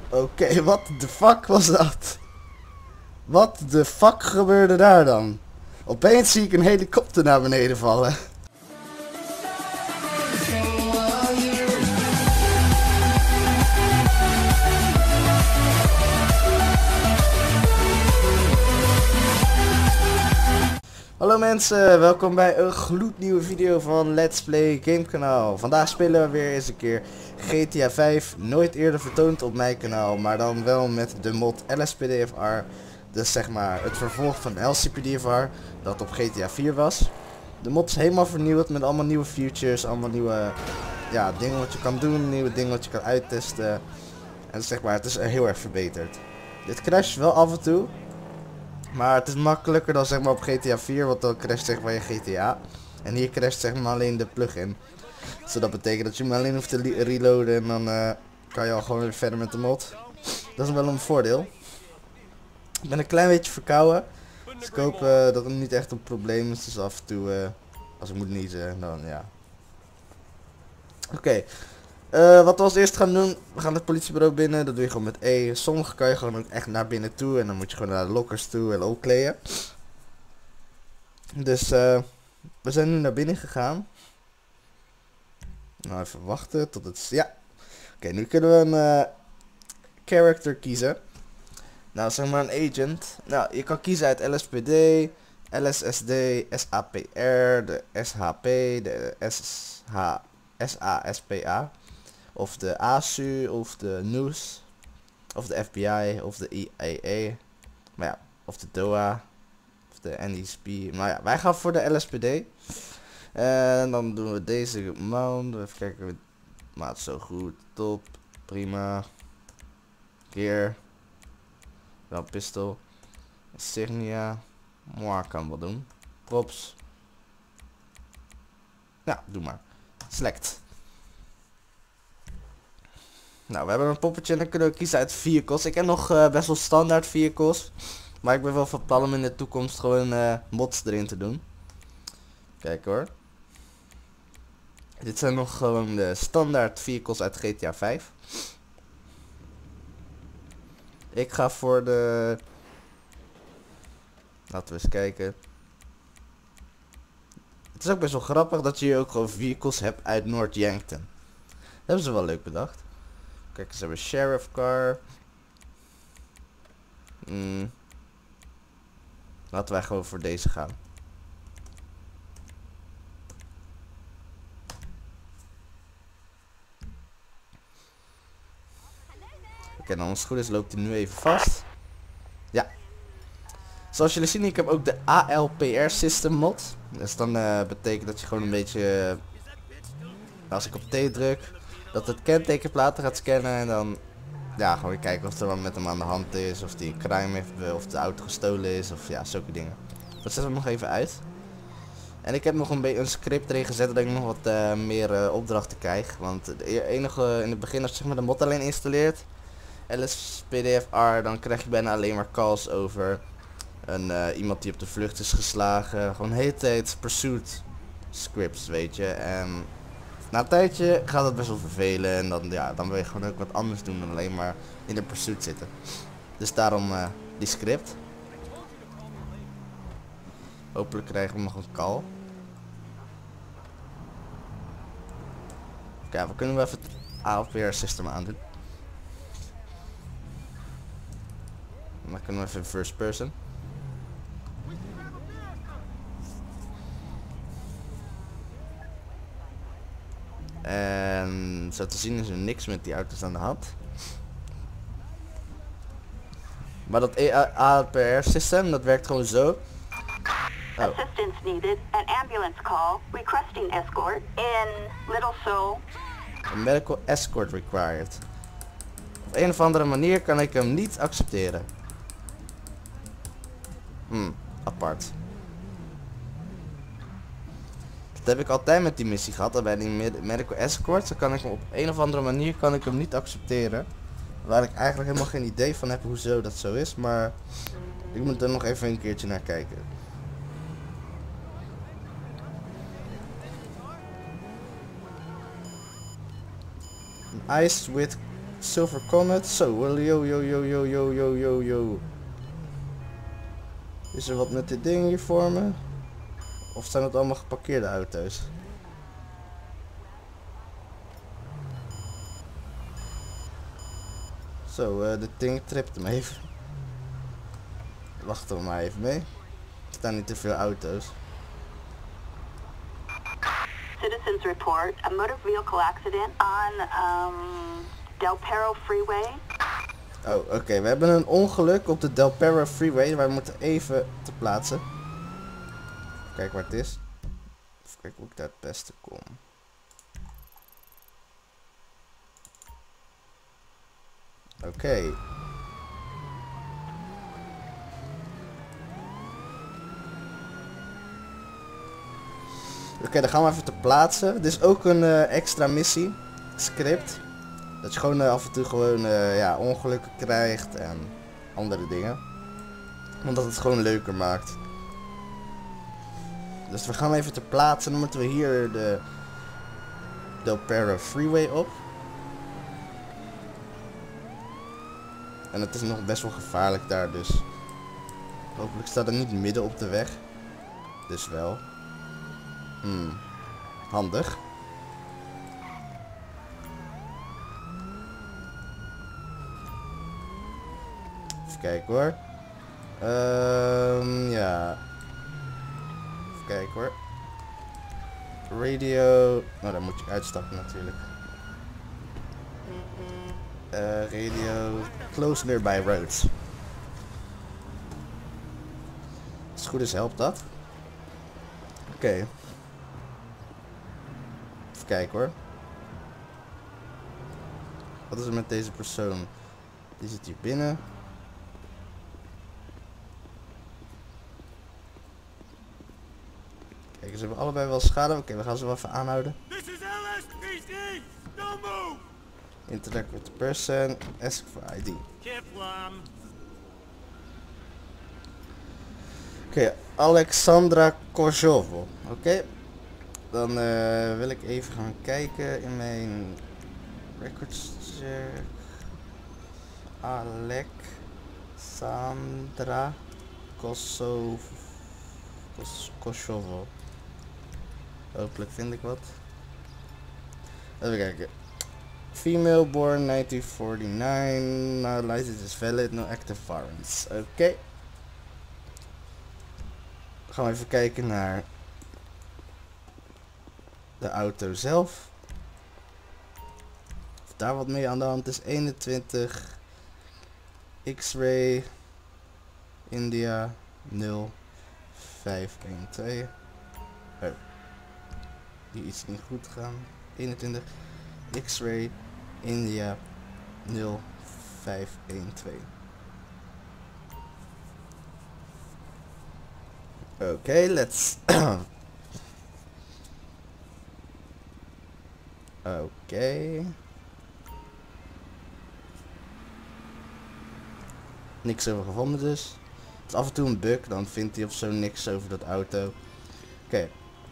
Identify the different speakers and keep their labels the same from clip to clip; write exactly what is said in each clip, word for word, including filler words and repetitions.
Speaker 1: Oké, okay, wat de fuck was dat? Wat de fuck gebeurde daar dan? Opeens zie ik een helikopter naar beneden vallen. Hallo mensen, welkom bij een gloednieuwe video van Let's Play Game Kanaal. Vandaag spelen we weer eens een keer G T A vijf, nooit eerder vertoond op mijn kanaal, maar dan wel met de mod L S P D F R. Dus zeg maar het vervolg van L C P D F R, dat op G T A vier was. De mod is helemaal vernieuwd met allemaal nieuwe features, allemaal nieuwe ja, dingen wat je kan doen, nieuwe dingen wat je kan uittesten. En zeg maar, het is heel erg verbeterd. Dit crasht wel af en toe. Maar het is makkelijker dan zeg maar op G T A vier, want dan crasht zeg maar je G T A. En hier crasht zeg maar alleen de plugin. Dus dat betekent dat je hem alleen hoeft te reloaden en dan uh, kan je al gewoon weer verder met de mod. Dat is wel een voordeel. Ik ben een klein beetje verkouden. Dus ik hoop uh, dat het niet echt een probleem is. Dus af en toe, uh, als ik moet niezen, dan ja. Oké. Okay. Uh, wat we als eerst gaan doen, we gaan het politiebureau binnen, dat doe je gewoon met E. Sommige kan je gewoon ook echt naar binnen toe en dan moet je gewoon naar de lockers toe en opkleden. Dus uh, we zijn nu naar binnen gegaan. Nou even wachten tot het... Ja. Oké, okay, nu kunnen we een uh, character kiezen. Nou zeg maar een agent. Nou je kan kiezen uit L S P D, L S S D, S A P R, de S H P, de S H, S A S P A. Of de A S U, of de N O S, of de F B I, of de I A A. Maar ja, of de D O A, of de N S P. Maar ja, wij gaan voor de L S P D. En dan doen we deze mount. Even kijken. Maat zo goed. Top. Prima. Gear. Wel pistool. Insignia. Mooi kan wel doen. Props. Ja, doe maar. Select. Nou, we hebben een poppetje en dan kunnen we kiezen uit vehicles. Ik heb nog uh, best wel standaard vehicles. Maar ik ben wel van plan om in de toekomst gewoon uh, mods erin te doen. Kijk hoor. Dit zijn nog gewoon de standaard vehicles uit G T A vijf. Ik ga voor de... Laten we eens kijken. Het is ook best wel grappig dat je hier ook gewoon vehicles hebt uit North Yankton. Dat hebben ze wel leuk bedacht. Kijk, ze hebben sheriff car. Mm. Laten wij gewoon voor deze gaan. Oké, okay, dan als het goed is loopt hij nu even vast. Ja. Zoals jullie zien, ik heb ook de A L P R system mod. Dus dan uh, betekent dat je gewoon een beetje... Uh, als ik op T druk, dat het kentekenplaten gaat scannen en dan... Ja, gewoon kijken of er wat met hem aan de hand is, of die een crime heeft, of de auto gestolen is, of ja, zulke dingen. Dat zetten we nog even uit. En ik heb nog een beetje een script erin gezet dat ik nog wat uh, meer uh, opdrachten krijg. Want de enige, in het begin als je zeg maar de mod alleen installeert, L S P D F R, dan krijg je bijna alleen maar calls over een, uh, iemand die op de vlucht is geslagen. Gewoon de hele tijd pursuit scripts, weet je. En na een tijdje gaat het best wel vervelen en dan, ja, dan wil je gewoon ook wat anders doen dan alleen maar in de pursuit zitten. Dus daarom uh, die script. Hopelijk krijgen we nog een call. Oké, okay, we kunnen we even het A L P R system aandoen. En dan kunnen we even first person. En zo te zien is er niks met die auto's aan de hand. Maar dat A L P R system, dat werkt gewoon zo. Oh.
Speaker 2: Assistance needed, an ambulance call, requesting escort in Little Seoul.
Speaker 1: A medical escort required. Op een of andere manier kan ik hem niet accepteren. Hmm, apart. Dat heb ik altijd met die missie gehad, bij die med medical escort, dan kan ik hem op een of andere manier kan ik hem niet accepteren. Waar ik eigenlijk helemaal geen idee van heb hoezo dat zo is, maar ik moet er nog even een keertje naar kijken. Ice with Silver Comet. Zo, yo yo yo yo yo yo yo yo. Is er wat met dit ding hier voor me? Of zijn het allemaal geparkeerde auto's? Zo, uh, dit ding tript hem even. Wachten we maar even mee. Er staan niet te veel auto's.
Speaker 2: Citizens report a motor vehicle accident on um, Del Perro Freeway.
Speaker 1: Oh, oké. Okay. We hebben een ongeluk op de Del Perro Freeway. Wij moeten even te plaatsen. Kijk waar het is. Even kijken hoe ik daar het beste kom. Oké. Okay. Oké, okay, dan gaan we even te plaatsen. Dit is ook een uh, extra missie. Script. Dat je gewoon uh, af en toe gewoon uh, ja, ongelukken krijgt en andere dingen. Omdat het gewoon leuker maakt. Dus we gaan even te plaatsen. Dan moeten we hier de Del Perro Freeway op. En het is nog best wel gevaarlijk daar, dus hopelijk staat het niet midden op de weg. Dus wel. Hmm. Handig. Even kijken hoor. Um, ja. Even kijken hoor. Radio. Nou, dan moet je uitstappen natuurlijk. Uh, radio. Close nearby roads. Als het goed is helpt dat. Oké. Okay. Even kijken hoor. Wat is er met deze persoon? Die zit hier binnen. Kijk, ze hebben allebei wel schade. Oké, okay, we gaan ze wel even aanhouden. Interact with the person. Ask for I D. Oké, okay, Alexandra Kosovo. Oké. Okay. Dan uh, wil ik even gaan kijken in mijn records check. Alexandra Kosovo. Kos Kosovo. Hopelijk vind ik wat. Even kijken. Female born nineteen forty-nine. No license is valid. No active warrants. Oké. Okay. Gaan we even kijken naar de auto zelf. Of daar wat mee aan de hand is. eenentwintig X-Ray India nul vijf een twee. Oh. Hier iets niet goed gaan. eenentwintig X-Ray India nul vijf een twee. Oké, okay, let's. Oké. Okay. Niks over gevonden dus. Het is af en toe een bug, dan vindt hij of zo niks over dat auto. Oké.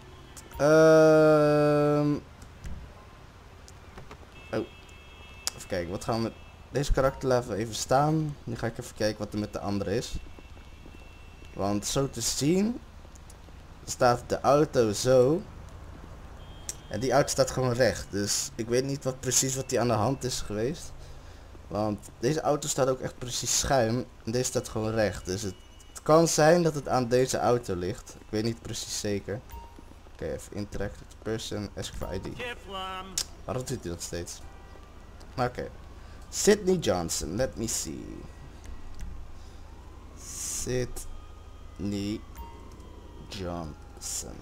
Speaker 1: Okay. Um. Oh. Even kijken, wat gaan we met deze karakter laten we even staan. Nu ga ik even kijken wat er met de andere is. Want zo te zien staat de auto zo. En die auto staat gewoon recht. Dus ik weet niet wat precies wat die aan de hand is geweest. Want deze auto staat ook echt precies schuin. En deze staat gewoon recht. Dus het, het kan zijn dat het aan deze auto ligt. Ik weet niet precies zeker. Oké, okay, even interact with the person. Ask for I D. Waarom doet hij dat steeds? Oké. Okay. Sydney Johnson. Let me see. Sydney Johnson.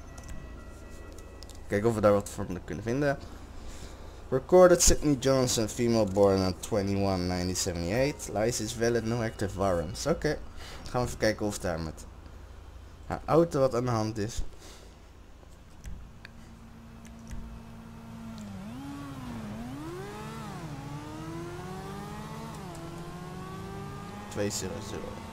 Speaker 1: Kijken of we daar wat van kunnen vinden. Recorded Sydney Johnson, female born on twenty-one nineteen seventy-eight. License valid, no active warrants. Oké. Okay. Gaan we even kijken of daar met haar auto wat aan de hand is. tweehonderd.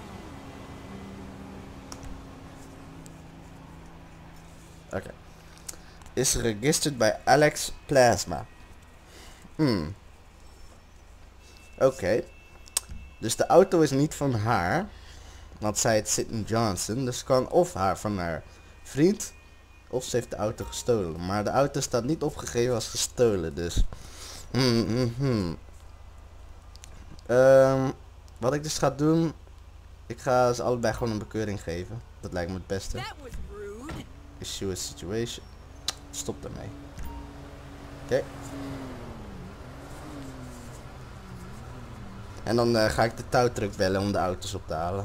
Speaker 1: Oké. Okay. Is registered by Alex Plasma. Hmm. Oké. Okay. Dus de auto is niet van haar. Want zij heet Sydney Johnson. Dus kan of haar van haar vriend. Of ze heeft de auto gestolen. Maar de auto staat niet opgegeven als gestolen. Dus. Hmm, hmm, hmm. Um, wat ik dus ga doen. Ik ga ze allebei gewoon een bekeuring geven. Dat lijkt me het beste. Issue a situation. Stop daarmee. Oké. Okay. En dan uh, ga ik de touwtruck bellen om de auto's op te halen.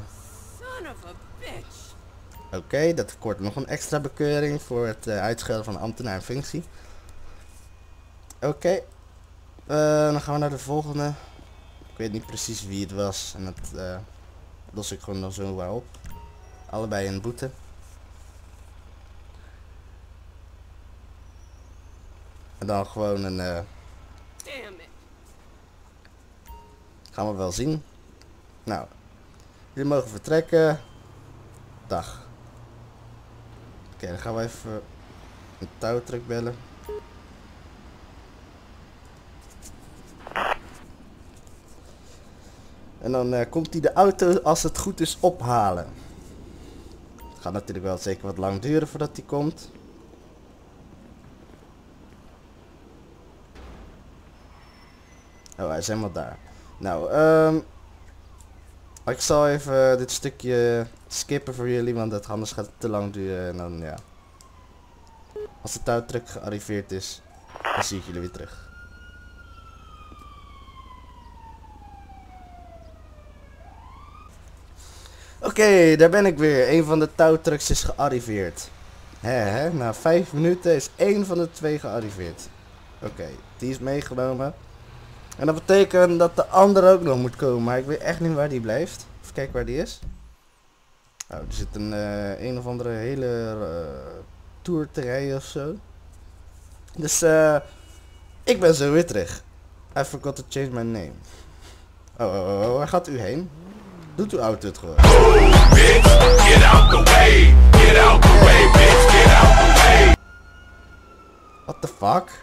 Speaker 1: Oké, okay, dat kort nog een extra bekeuring voor het uh, uitschelden van ambtenaar en functie. Oké. Okay. Uh, dan gaan we naar de volgende. Ik weet niet precies wie het was. En dat uh, los ik gewoon dan zo maar op. Allebei een boete. En dan gewoon een... Uh, gaan we wel zien. Nou. Jullie mogen vertrekken. Dag. Oké, okay, dan gaan we even een touwtruck bellen. En dan uh, komt hij de auto als het goed is ophalen. Het gaat natuurlijk wel zeker wat lang duren voordat hij komt. Oh, hij is helemaal daar. Nou, um, ik zal even dit stukje skippen voor jullie, want het, anders gaat het te lang duren. En dan, ja. Als de touwtruck gearriveerd is, dan zie ik jullie weer terug. Oké, okay, daar ben ik weer. Een van de touwtrucks is gearriveerd. Hè, hè? Na vijf minuten is één van de twee gearriveerd. Oké, okay, die is meegenomen. En dat betekent dat de andere ook nog moet komen. Maar ik weet echt niet waar die blijft. Even kijken waar die is. Oh, er zit een uh, een of andere hele uh, tour te rijden of zo. Dus uh, ik ben zo weer terug. I forgot to change my name. Oh, oh, oh, oh, waar gaat u heen? Doet uw auto het gewoon. Oh, bitch, get out the way. Get out the way, bitch, get out the way. What the fuck?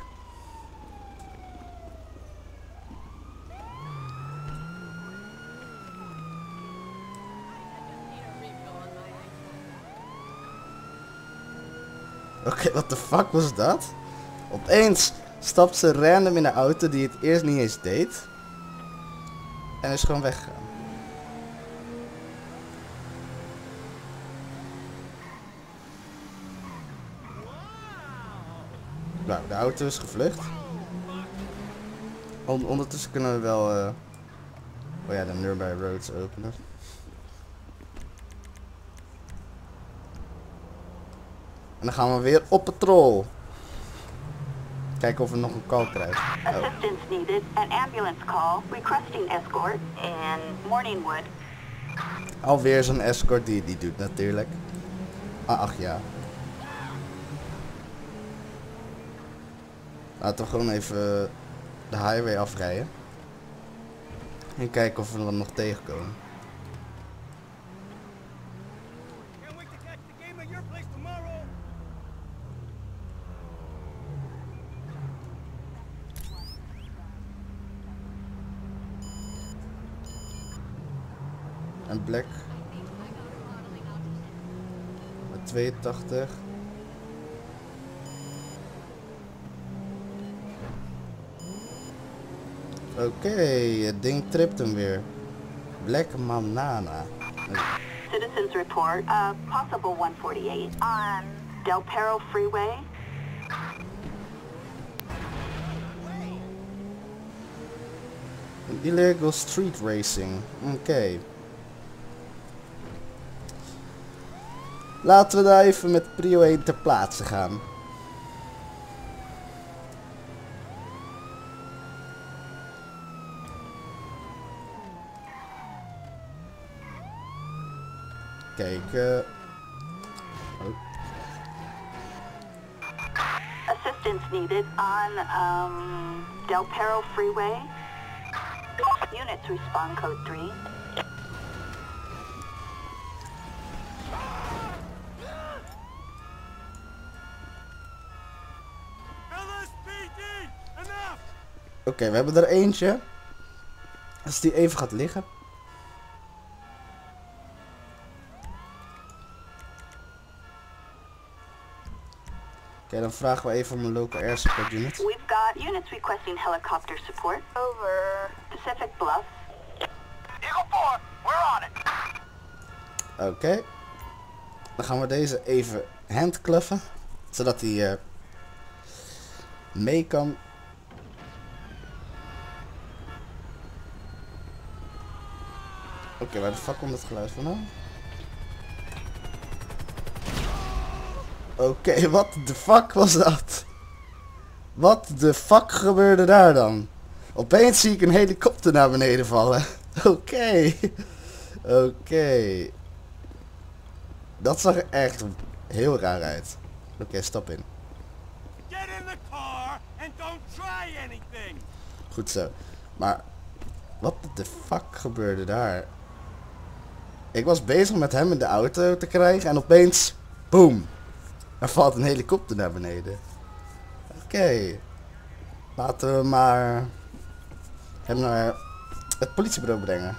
Speaker 1: Oké, okay, what the fuck was dat? Opeens stapt ze random in een auto die het eerst niet eens deed. En is gewoon weggegaan. Nou, de auto is gevlucht. On ondertussen kunnen we wel... Uh... Oh ja, de Nearby Roads openen. En dan gaan we weer op patrol. Kijken of we nog een call krijgen. Oh.
Speaker 2: Assistance needed. An ambulance call. Requesting escort in Morningwood.
Speaker 1: Alweer zo'n escort die die doet natuurlijk. Ah, ach ja. Laten we gewoon even de highway afrijden. En kijken of we er nog tegenkomen. En Black. Met tweeëntachtig. Oké, okay, het ding tript hem weer. Black Manana.
Speaker 2: Citizens report a possible one forty-eight on Del Perro Freeway.
Speaker 1: Illegal street racing. Oké. Okay. Laten we daar even met prio één ter plaatse gaan. Kijk, uh... oh.
Speaker 2: Assistance needed on um, Del Perro Freeway. Units respond code three.
Speaker 1: Oké, okay, we hebben er eentje. Als die even gaat liggen. Oké, dan vragen we even om een local air support unit.
Speaker 2: We've got units requesting helicopter support over Pacific Bluff. Eagle four, we're on it.
Speaker 1: Oké. Okay. Dan gaan we deze even handcuffen. Zodat hij uh, mee kan. Oké, okay, waar de fuck komt het geluid vandaan? Oké, okay, wat de fuck was dat? Wat de fuck gebeurde daar dan? Opeens zie ik een helikopter naar beneden vallen. Oké. Okay. Oké. Okay. Dat zag er echt heel raar uit. Oké, okay, stap in.
Speaker 3: Get in the car and don't try anything.
Speaker 1: Goed zo. Maar wat de fuck gebeurde daar? Ik was bezig met hem in de auto te krijgen en opeens, boom, er valt een helikopter naar beneden. Oké. Okay. Laten we maar hem naar het politiebureau brengen.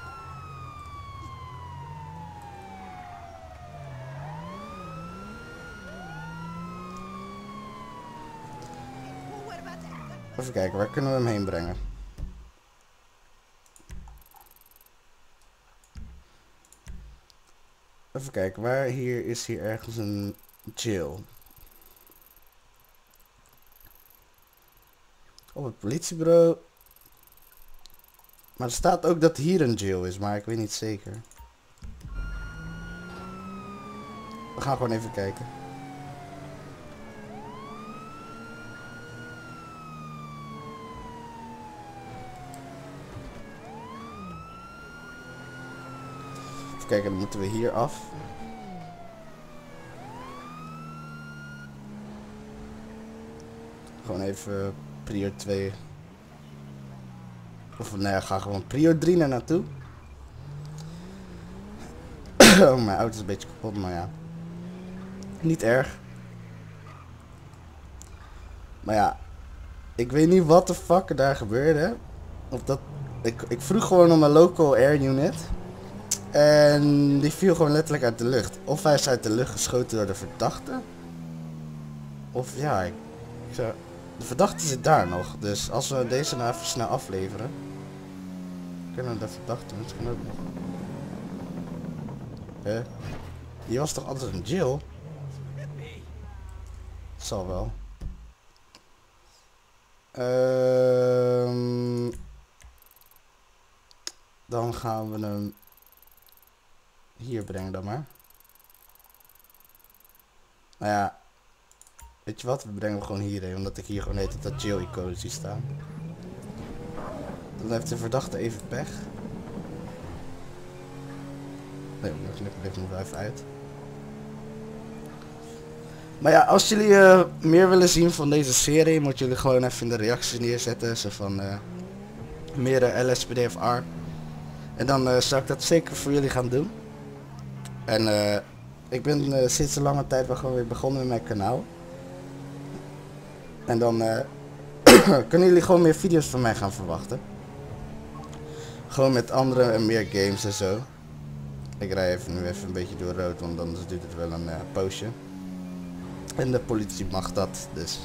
Speaker 1: Even kijken, waar kunnen we hem heen brengen? Even kijken, waar hier is hier ergens een jail? Op het politiebureau. Maar er staat ook dat hier een jail is, maar ik weet niet zeker. We gaan gewoon even kijken. Even kijken, dan moeten we hier af. Gewoon even prio twee. Of nee, ga gewoon prio drie naar naartoe. Oh, mijn auto is een beetje kapot, maar ja. Niet erg. Maar ja. Ik weet niet wat de fuck er daar gebeurde. Of dat... Ik, ik vroeg gewoon om een local air unit. En die viel gewoon letterlijk uit de lucht. Of hij is uit de lucht geschoten door de verdachte. Of ja, ik, ik zou... De verdachte zit daar nog. Dus als we deze nou even snel afleveren. Kunnen we de verdachte misschien ook nog. Huh? Die was toch altijd een jail? Zal wel. Um, dan gaan we hem hier brengen dan maar. Nou ja. Weet je wat? We brengen hem gewoon hierheen. Omdat ik hier gewoon heet dat jail icoon zie staan. Dan heeft de verdachte even pech. Nee, ik knip hem nog even uit. Maar ja, als jullie uh, meer willen zien van deze serie, moet jullie gewoon even in de reacties neerzetten. Zo van uh, meer uh, L S P D F R. En dan uh, zou ik dat zeker voor jullie gaan doen. En uh, ik ben uh, sinds een lange tijd wel gewoon weer begonnen met mijn kanaal. En dan uh, kunnen jullie gewoon meer video's van mij gaan verwachten. Gewoon met andere en meer games en zo. Ik rij even nu even een beetje door rood, want anders duurt het wel een uh, poosje. En de politie mag dat, dus.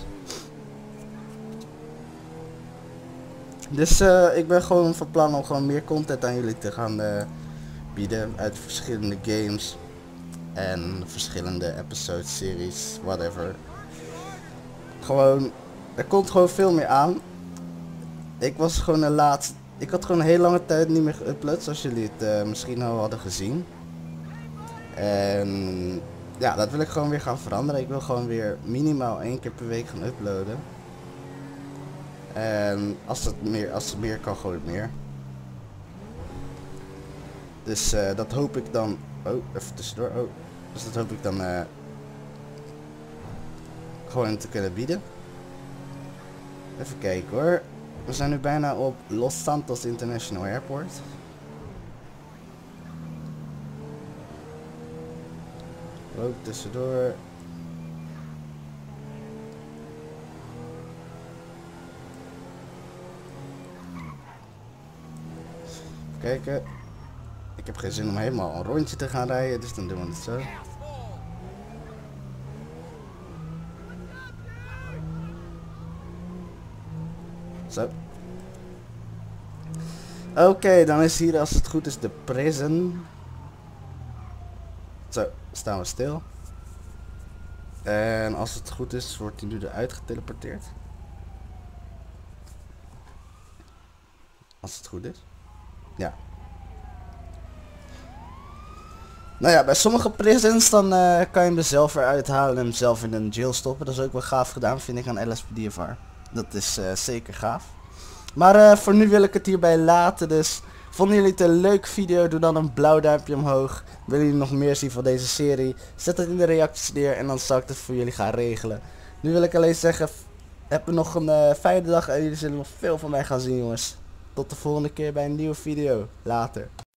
Speaker 1: Dus uh, ik ben gewoon van plan om gewoon meer content aan jullie te gaan uh, bieden. Uit verschillende games. En verschillende episodes, series, whatever. Gewoon, er komt gewoon veel meer aan. Ik was gewoon een laatste. Ik had gewoon een hele lange tijd niet meer geüpload, zoals jullie het uh, misschien al hadden gezien. En ja, dat wil ik gewoon weer gaan veranderen. Ik wil gewoon weer minimaal één keer per week gaan uploaden. En als het meer, als het meer kan, gewoon meer. Dus uh, dat hoop ik dan. Oh, even tussendoor. Oh, dus dat hoop ik dan uh, gewoon te kunnen bieden. Even kijken hoor. We zijn nu bijna op Los Santos International Airport. Ook tussendoor. kijken. Ik heb geen zin om helemaal een rondje te gaan rijden, dus dan doen we het zo. Zo. Oké, okay, dan is hier als het goed is de prison. Zo, staan we stil. En als het goed is, wordt hij nu eruit geteleporteerd. Als het goed is. Ja. Nou ja, bij sommige prisons dan uh, kan je hem er zelf eruit halen en hem zelf in een jail stoppen. Dat is ook wel gaaf gedaan, vind ik, aan L S P D F R. Dat is uh, zeker gaaf. Maar uh, voor nu wil ik het hierbij laten, dus vonden jullie het een leuke video? Doe dan een blauw duimpje omhoog. Willen jullie nog meer zien van deze serie? Zet het in de reacties neer en dan zal ik het voor jullie gaan regelen. Nu wil ik alleen zeggen, heb je nog een uh, fijne dag en jullie zullen nog veel van mij gaan zien, jongens. Tot de volgende keer bij een nieuwe video. Later.